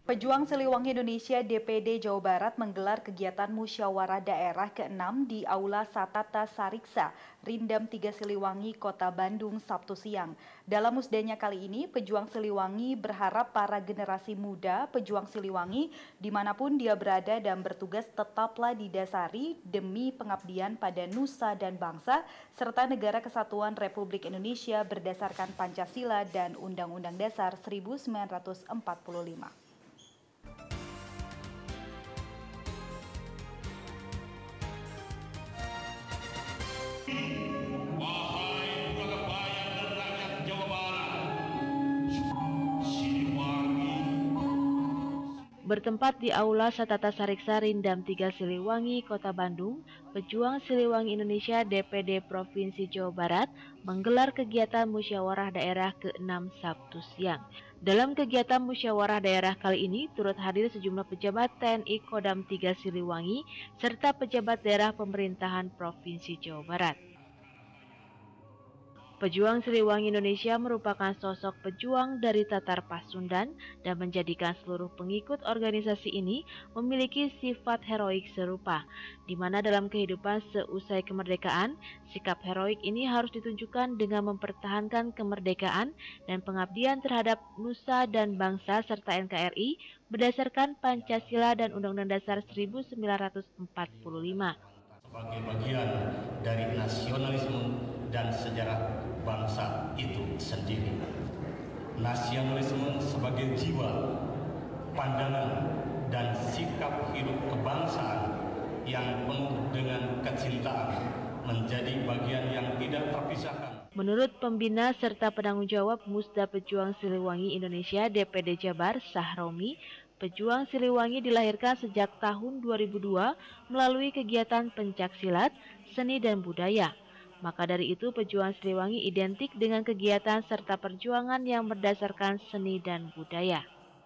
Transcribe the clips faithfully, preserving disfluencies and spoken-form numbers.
Pejuang Siliwangi Indonesia D P D Jawa Barat menggelar kegiatan musyawarah daerah keenam di Aula Satata Sariksa, Rindam tiga Siliwangi, Kota Bandung, Sabtu siang. Dalam musdanya kali ini, pejuang Siliwangi berharap para generasi muda pejuang Siliwangi dimanapun dia berada dan bertugas tetaplah didasari demi pengabdian pada nusa dan bangsa serta negara kesatuan Republik Indonesia berdasarkan Pancasila dan Undang-Undang Dasar seribu sembilan ratus empat puluh lima. Wahai kebayan dan rakyat Jawa Barat, Siliwangi. Bertempat di Aula Satata Sariksa Rindam tiga Siliwangi, Kota Bandung, pejuang Siliwangi Indonesia D P D Provinsi Jawa Barat menggelar kegiatan musyawarah daerah keenam Sabtu siang. Dalam kegiatan musyawarah daerah kali ini turut hadir sejumlah pejabat T N I Kodam tiga Siliwangi serta pejabat daerah pemerintahan Provinsi Jawa Barat. Pejuang Siliwangi Indonesia merupakan sosok pejuang dari Tatar Pasundan dan menjadikan seluruh pengikut organisasi ini memiliki sifat heroik serupa, di mana dalam kehidupan seusai kemerdekaan, sikap heroik ini harus ditunjukkan dengan mempertahankan kemerdekaan dan pengabdian terhadap nusa dan bangsa serta N K R I berdasarkan Pancasila dan Undang-Undang Dasar seribu sembilan ratus empat puluh lima. Sebagai bagian dari nasionalisme dan sejarah bangsa itu sendiri. Nasionalisme sebagai jiwa, pandangan, dan sikap hidup kebangsaan yang penuh dengan kecintaan menjadi bagian yang tidak terpisahkan. Menurut pembina serta penanggung jawab Musda Pejuang Siliwangi Indonesia D P D Jabar, Sahromi, pejuang Siliwangi dilahirkan sejak tahun dua ribu dua melalui kegiatan pencaksilat, seni dan budaya. Maka dari itu pejuang Siliwangi identik dengan kegiatan serta perjuangan yang berdasarkan seni dan budaya.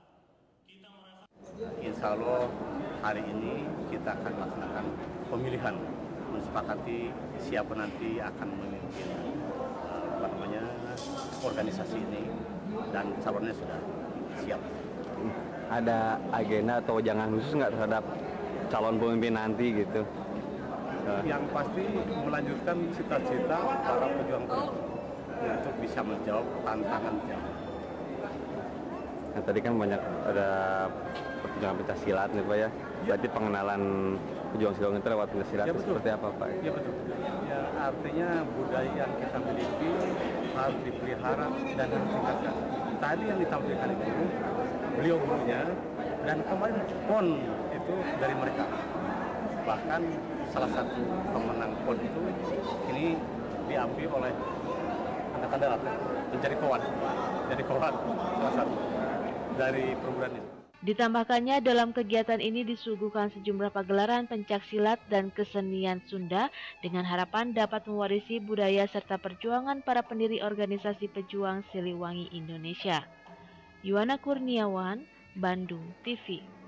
Insya Allah hari ini kita akan melaksanakan pemilihan, mensepakati siapa nanti akan memimpin uh, apa namanya organisasi ini dan calonnya sudah siap. Ada agenda atau jangan khusus nggak terhadap calon pemimpin nanti gitu? Yang pasti melanjutkan cita-cita para pejuang untuk bisa menjawab tantangan zaman. Nah, tadi kan banyak ada perjuangan pencaksilat nih Pak ya. Berarti pengenalan pejuang Siliwangi itu lewat pencaksilat ya, seperti apa Pak? Ya betul. Ya artinya budaya yang kita miliki harus dipelihara dan harus ditingkatkan. Tadi yang ditampilkan itu beliau gurunya dan kemarin pon itu dari mereka. Bahkan salah satu pemenang pon itu ini diambil oleh angkatan darat menjadi kawan, jadi kawan salah satu dari perguruan itu. Ditambahkannya dalam kegiatan ini disuguhkan sejumlah pagelaran pencaksilat dan kesenian Sunda dengan harapan dapat mewarisi budaya serta perjuangan para pendiri organisasi pejuang Siliwangi Indonesia. Yuwana Kurniawan, Bandung T V.